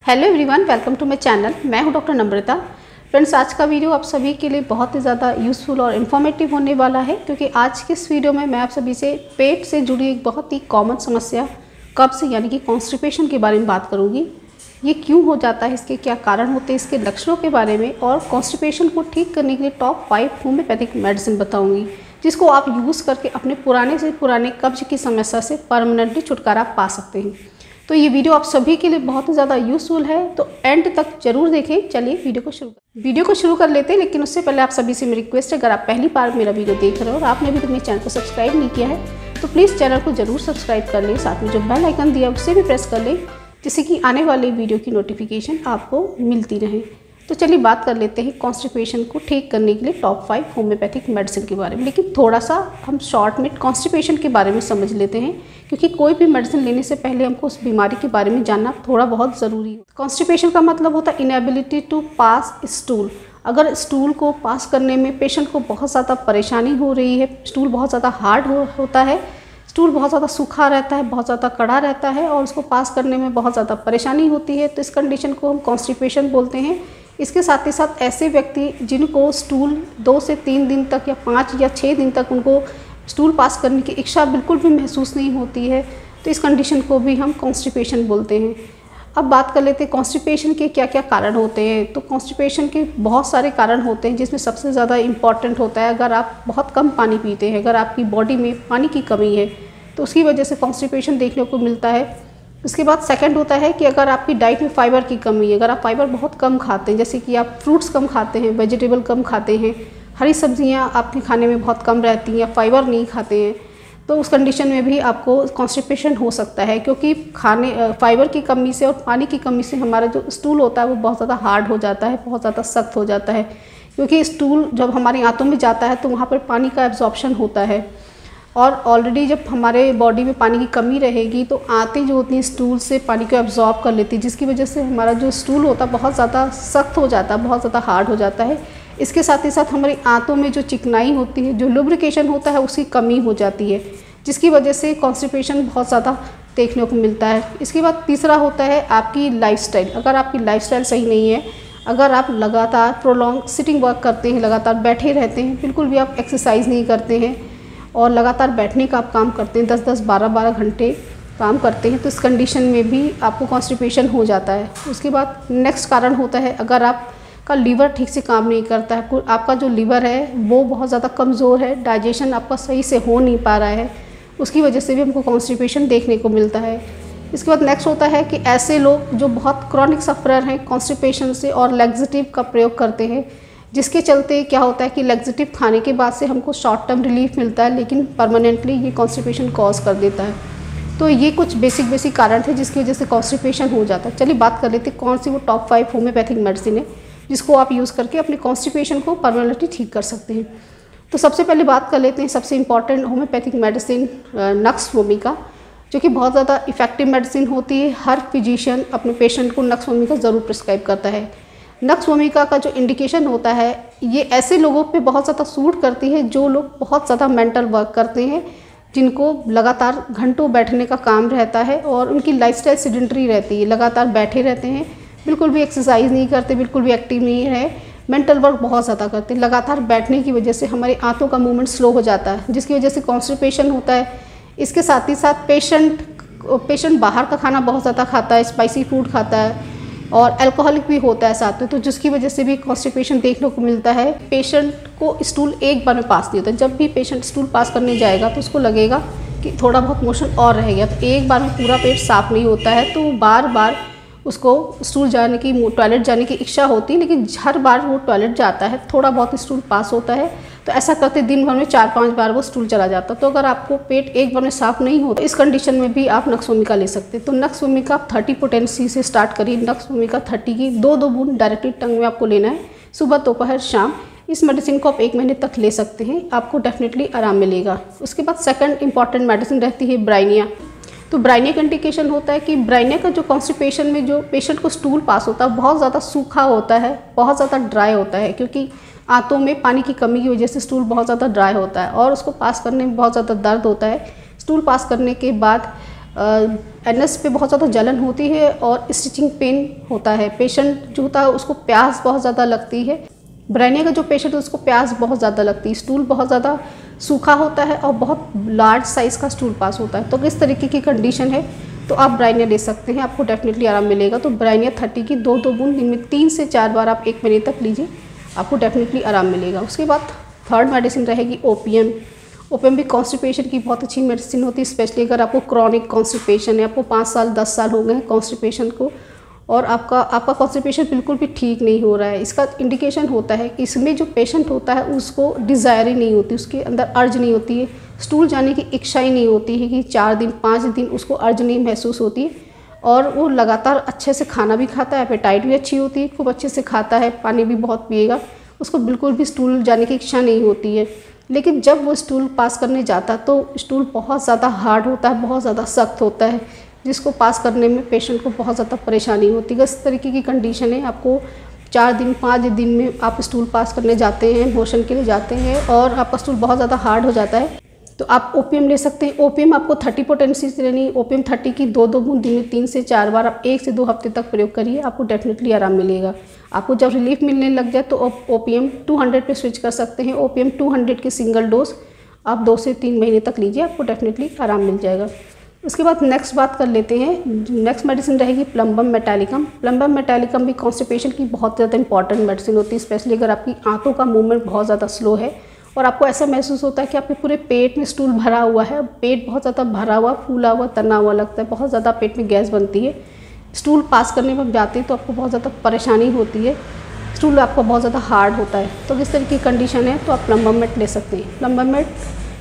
Hello everyone, welcome to my channel. मैं हूं doctor नम्रता। Friends, आज का वीडियो आप सभी के लिए बहुत ही ज़्यादा यूज़फुल और इन्फॉर्मेटिव होने वाला है, क्योंकि आज के इस वीडियो में मैं आप सभी से पेट से जुड़ी एक बहुत ही कॉमन समस्या कब्ज़ यानी कि कॉन्स्टिपेशन के बारे में बात करूँगी। ये क्यों हो जाता है, इसके क्या कारण होते हैं, इसके लक्षणों के बारे में और कॉन्स्टिपेशन को ठीक करने के लिए टॉप 5 होम्योपैथिक मेडिसिन बताऊँगी, जिसको आप यूज़ करके अपने पुराने से पुराने कब्ज़ की समस्या से परमानेंटली छुटकारा पा सकते हैं। तो ये वीडियो आप सभी के लिए बहुत ही ज़्यादा यूज़फुल है, तो एंड तक जरूर देखें। चलिए वीडियो को शुरू कर लेते हैं, लेकिन उससे पहले आप सभी से मेरी रिक्वेस्ट है, अगर आप पहली बार मेरा वीडियो देख रहे हो और आपने अभी तक मेरे चैनल को सब्सक्राइब नहीं किया है तो प्लीज़ चैनल को जरूर सब्सक्राइब कर लें। साथ में जो बेल आइकन दिया है उससे भी प्रेस कर लें, जिससे कि आने वाले वीडियो की नोटिफिकेशन आपको मिलती रहे। तो चलिए बात कर लेते हैं कॉन्स्टिपेशन को ठीक करने के लिए टॉप 5 होम्योपैथिक मेडिसिन के बारे में। लेकिन थोड़ा सा हम शॉर्ट में कॉन्स्टिपेशन के बारे में समझ लेते हैं, क्योंकि कोई भी मेडिसिन लेने से पहले हमको उस बीमारी के बारे में जानना थोड़ा बहुत ज़रूरी है। कॉन्स्टिपेशन का मतलब होता है इनएबिलिटी टू पास स्टूल। अगर स्टूल को पास करने में पेशेंट को बहुत ज़्यादा परेशानी हो रही है, स्टूल बहुत ज़्यादा हार्ड होता है, स्टूल बहुत ज़्यादा सूखा रहता है, बहुत ज़्यादा कड़ा रहता है और उसको पास करने में बहुत ज़्यादा परेशानी होती है, तो इस कंडीशन को हम कॉन्स्टिपेशन बोलते हैं। इसके साथ ही साथ ऐसे व्यक्ति जिनको स्टूल 2 से 3 दिन तक या 5 या 6 दिन तक उनको स्टूल पास करने की इच्छा बिल्कुल भी महसूस नहीं होती है, तो इस कंडीशन को भी हम कॉन्स्टिपेशन बोलते हैं। अब बात कर लेते हैं कॉन्स्टिपेशन के क्या क्या कारण होते हैं। तो कॉन्स्टिपेशन के बहुत सारे कारण होते हैं, जिसमें सबसे ज़्यादा इम्पॉर्टेंट होता है अगर आप बहुत कम पानी पीते हैं, अगर आपकी बॉडी में पानी की कमी है तो उसकी वजह से कॉन्स्टिपेशन देखने को मिलता है। उसके बाद सेकंड होता है कि अगर आपकी डाइट में फाइबर की कमी है, अगर आप फाइबर बहुत कम खाते हैं, जैसे कि आप फ्रूट्स कम खाते हैं, वेजिटेबल कम खाते हैं, हरी सब्जियां आपके खाने में बहुत कम रहती हैं या फाइबर नहीं खाते हैं, तो उस कंडीशन में भी आपको कॉन्स्टिपेशन हो सकता है। क्योंकि फाइबर की कमी से और पानी की कमी से हमारा जो स्टूल होता है वो बहुत ज़्यादा हार्ड हो जाता है, बहुत ज़्यादा सख्त हो जाता है। क्योंकि स्टूल जब हमारी आंतों में जाता है तो वहाँ पर पानी का एब्जॉर्प्शन होता है, और ऑलरेडी जब हमारे बॉडी में पानी की कमी रहेगी तो आंतें जो होती हैं स्टूल से पानी को एब्जॉर्ब कर लेती है, जिसकी वजह से हमारा जो स्टूल होता है बहुत ज़्यादा सख्त हो जाता है, बहुत ज़्यादा हार्ड हो जाता है। इसके साथ ही साथ हमारी आंतों में जो चिकनाई होती है, जो लुब्रिकेशन होता है, उसकी कमी हो जाती है, जिसकी वजह से कॉन्स्टिपेशन बहुत ज़्यादा देखने को मिलता है। इसके बाद तीसरा होता है आपकी लाइफस्टाइल। अगर आपकी लाइफस्टाइल सही नहीं है, अगर आप लगातार प्रोलॉन्ग सिटिंग वर्क करते हैं, लगातार बैठे रहते हैं, बिल्कुल भी आप एक्सरसाइज नहीं करते हैं और लगातार बैठने का आप काम करते हैं, 10-10, 12-12 घंटे काम करते हैं, तो इस कंडीशन में भी आपको कॉन्स्टिपेशन हो जाता है। उसके बाद नेक्स्ट कारण होता है अगर आपका लीवर ठीक से काम नहीं करता है, आपका जो लीवर है वो बहुत ज़्यादा कमज़ोर है, डाइजेशन आपका सही से हो नहीं पा रहा है, उसकी वजह से भी हमको कॉन्स्टिपेशन देखने को मिलता है। इसके बाद नेक्स्ट होता है कि ऐसे लोग जो बहुत क्रॉनिक सफ़रर हैं कॉन्स्टिपेशन से और लैक्सेटिव का प्रयोग करते हैं, जिसके चलते क्या होता है कि लैक्सेटिव खाने के बाद से हमको शॉर्ट टर्म रिलीफ मिलता है, लेकिन परमानेंटली ये कॉन्स्टिपेशन कॉज कर देता है। तो ये कुछ बेसिक कारण थे जिसकी वजह से कॉन्स्टिपेशन हो जाता है। चलिए बात कर लेते हैं कौन सी वो टॉप 5 होम्योपैथिक मेडिसिन है जिसको आप यूज़ करके अपने कॉन्स्टिपेशन को परमानेंटली ठीक कर सकते हैं। तो सबसे पहले बात कर लेते हैं सबसे important homeopathic medicine nux vomica, जो कि बहुत ज़्यादा इफेक्टिव मेडिसिन होती है। हर फिजिशियन अपने पेशेंट को नक्स वोमिका ज़रूर प्रिस्क्राइब करता है। नक्स वोमिका का जो इंडिकेशन होता है, ये ऐसे लोगों पे बहुत ज़्यादा सूट करती है जो लोग बहुत ज़्यादा मेंटल वर्क करते हैं, जिनको लगातार घंटों बैठने का काम रहता है और उनकी लाइफस्टाइल सेडेंटरी रहती है, लगातार बैठे रहते हैं, बिल्कुल भी एक्सरसाइज नहीं करते, बिल्कुल भी एक्टिव नहीं है, मेंटल वर्क बहुत ज़्यादा करते हैं। लगातार बैठने की वजह से हमारी आंतों का मूवमेंट स्लो हो जाता है, जिसकी वजह से कॉन्स्टिपेशन होता है। इसके साथ ही साथ पेशेंट बाहर का खाना बहुत ज़्यादा खाता है, स्पाइसी फूड खाता है और अल्कोहलिक भी होता है साथ में, तो जिसकी वजह से भी कॉन्स्टिपेशन देखने को मिलता है। पेशेंट को स्टूल एक बार में पास नहीं होता, जब भी पेशेंट स्टूल पास करने जाएगा तो उसको लगेगा कि थोड़ा बहुत मोशन और रह गया, तो एक बार में पूरा पेट साफ नहीं होता है, तो बार बार उसको स्टूल जाने की, टॉयलेट जाने की इच्छा होती है, लेकिन हर बार वो टॉयलेट जाता है, थोड़ा बहुत स्टूल पास होता है, तो ऐसा करते दिन भर में 4-5 बार वो स्टूल चला जाता है। तो अगर आपको पेट एक बार में साफ नहीं होता, इस कंडीशन में भी आप नक्स वोमिका ले सकते हैं। तो नक्स वोमिका आप 30 पोटेंसी से स्टार्ट करिए। नक्स वोमिका 30 की 2-2 बूंद डायरेक्टली टंग में आपको लेना है, सुबह, दोपहर, शाम। इस मेडिसिन को आप 1 महीने तक ले सकते हैं, आपको डेफिनेटली आराम मिलेगा। उसके बाद सेकंड इंपॉर्टेंट मेडिसिन रहती है ब्राइनिया। तो ब्राइनिया का इंडिकेशन होता है कि ब्राइनिया का जो कॉन्स्टिपेशन में जो पेशेंट को स्टूल पास होता है बहुत ज़्यादा सूखा होता है, बहुत ज़्यादा ड्राई होता है, क्योंकि आंतों में पानी की कमी की वजह से स्टूल बहुत ज़्यादा ड्राई होता है और उसको पास करने में बहुत ज़्यादा दर्द होता है। स्टूल पास करने के बाद एनएस पे बहुत ज़्यादा जलन होती है और स्टिचिंग पेन होता है। पेशेंट जो होता है उसको प्यास बहुत ज़्यादा लगती है। ब्रायनिया का जो पेशेंट है उसको प्यास बहुत ज़्यादा लगती है, स्टूल बहुत ज़्यादा सूखा होता है और बहुत लार्ज साइज़ का स्टूल पास होता है। तो किस तरीके की कंडीशन है तो आप ब्रायनिया ले सकते हैं, आपको डेफिनेटली आराम मिलेगा। तो ब्रायनिया 30 की 2-2 बूंद दिन में 3 से 4 बार आप 1 महीने तक लीजिए, आपको डेफिनेटली आराम मिलेगा। उसके बाद थर्ड मेडिसिन रहेगी ओपीएम। ओपीएम भी कॉन्स्टिपेशन की बहुत अच्छी मेडिसिन होती है, स्पेशली अगर आपको क्रॉनिक कॉन्स्टिपेशन है, आपको 5 साल 10 साल हो गए हैं कॉन्स्टिपेशन को और आपका कॉन्स्टिपेशन बिल्कुल भी ठीक नहीं हो रहा है। इसका इंडिकेशन होता है कि इसमें जो पेशेंट होता है उसको डिज़ायर ही नहीं होती, उसके अंदर अर्ज नहीं होती है, स्टूल जाने की इच्छा ही नहीं होती है कि 4 दिन 5 दिन उसको अर्ज नहीं महसूस होती है और वो लगातार अच्छे से खाना भी खाता है, एपेटाइट भी अच्छी होती है, खूब अच्छे से खाता है, पानी भी बहुत पिएगा, उसको बिल्कुल भी स्टूल जाने की इच्छा नहीं होती है। लेकिन जब वो स्टूल पास करने जाता है तो स्टूल बहुत ज़्यादा हार्ड होता है, बहुत ज़्यादा सख्त होता है, जिसको पास करने में पेशेंट को बहुत ज़्यादा परेशानी होती है। इस तरीके की कंडीशन है, आपको 4 दिन 5 दिन में आप स्टूल पास करने जाते हैं, मोशन के लिए जाते हैं और आपका स्टूल बहुत ज़्यादा हार्ड हो जाता है तो आप ओपीएम ले सकते हैं। ओपीएम आपको 30 पोटेंसी से लेनी, ओपीएम 30 की 2-2 बूंद दिन में 3 से 4 बार आप 1 से 2 हफ्ते तक प्रयोग करिए, आपको डेफिनेटली आराम मिलेगा। आपको जब रिलीफ मिलने लग जाए तो आप ओपीएम 200 पे स्विच कर सकते हैं। ओपीएम 200 की सिंगल डोज आप 2 से 3 महीने तक लीजिए, आपको डेफिनेटली आराम मिल जाएगा। उसके बाद नेक्स्ट बात कर लेते हैं, नेक्स्ट मेडिसिन रहेगी प्लम्बम मेटालिकम। प्लम्बम मेटालिकम भी कॉन्स्टिपेशन की बहुत ज़्यादा इंपॉर्टेंट मेडिसिन होती है, स्पेशली अगर आपकी आंतों का मूवमेंट बहुत ज़्यादा स्लो है और आपको ऐसा महसूस होता है कि आपके पूरे पेट में स्टूल भरा हुआ है, पेट बहुत ज़्यादा भरा हुआ, फूला हुआ, तना हुआ लगता है, बहुत ज़्यादा पेट में गैस बनती है, स्टूल पास करने में जाते हैं तो आपको बहुत ज़्यादा परेशानी होती है, स्टूल आपका बहुत ज़्यादा हार्ड होता है। तो इस तरह की कंडीशन है तो आप प्लम्बम मेट ले सकते हैं। प्लम्बम मेट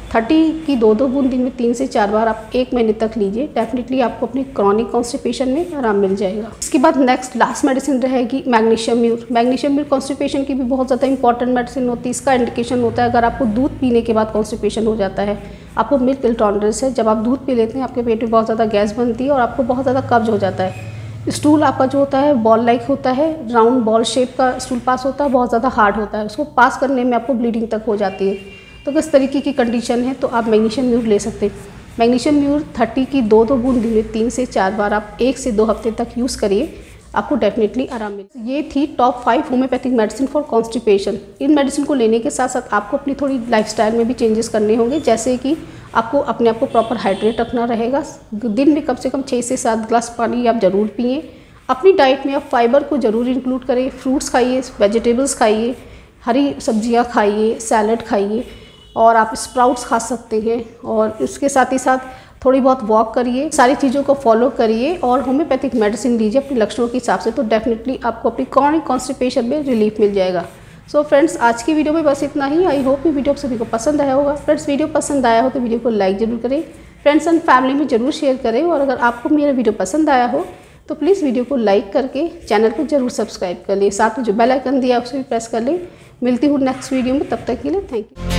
30 की 2-2 बूंद दिन में 3 से 4 बार आप 1 महीने तक लीजिए, डेफिनेटली आपको अपनी क्रॉनिक कॉन्स्टिपेशन में आराम मिल जाएगा। इसके बाद नेक्स्ट लास्ट मेडिसिन रहेगी magnesium mur. Magnesium mur constipation की भी बहुत ज़्यादा इंपॉर्टेंट मेडिसिन होती है। इसका इंडिकेशन होता है अगर आपको दूध पीने के बाद कॉन्स्टिपेशन हो जाता है, आपको मिल्क इंटॉलरेंस है, जब आप दूध पी लेते हैं आपके पेट में बहुत ज़्यादा गैस बनती है और आपको बहुत ज़्यादा कब्ज हो जाता है, स्टूल आपका जो होता है बॉल लाइक होता है, राउंड बॉल शेप का स्टूल पास होता है, बहुत ज़्यादा हार्ड होता है, उसको पास करने में आपको ब्लीडिंग तक हो जाती है। तो किस तरीके की कंडीशन है तो आप मैग्नीशियम म्यूर ले सकते हैं। मैग्नीशियम म्यूर 30 की 2-2 बूंद दिन में 3 से 4 बार आप 1 से 2 हफ्ते तक यूज़ करिए, आपको डेफिनेटली आराम मिलेगा। ये थी top 5 homeopathic medicine for constipation. इन मेडिसिन को लेने के साथ साथ आपको अपनी थोड़ी लाइफस्टाइल में भी चेंजेस करने होंगे, जैसे कि आपको अपने आप को प्रॉपर हाइड्रेट रखना रहेगा, दिन में कम से कम 6 से 7 ग्लास पानी आप ज़रूर पिए। अपनी डाइट में आप फाइबर को ज़रूर इंक्लूड करें, फ्रूट्स खाइए, वेजिटेबल्स खाइए, हरी सब्जियां खाइए, सैलड खाइए और आप स्प्राउट्स खा सकते हैं और इसके साथ ही साथ थोड़ी बहुत वॉक करिए, सारी चीज़ों को फॉलो करिए और होम्योपैथिक मेडिसिन लीजिए अपने लक्षणों के हिसाब से, तो डेफिनेटली आपको अपनी क्रॉनिक कॉन्स्टिपेशन में रिलीफ मिल जाएगा। सो फ्रेंड्स, आज की वीडियो में बस इतना ही। आई होप ये वीडियो आप सभी को पसंद आया होगा। फ्रेंड्स, वीडियो पसंद आया हो तो वीडियो को लाइक ज़रूर करें, फ्रेंड्स एंड फैमिली में ज़रूर शेयर करें और अगर आपको मेरा वीडियो पसंद आया हो तो प्लीज़ वीडियो को लाइक करके चैनल को जरूर सब्सक्राइब कर लें, साथ में जो बेल आइकन दिया है उसे भी प्रेस कर लें। मिलती हूँ नेक्स्ट वीडियो में, तब तक के लिए थैंक यू।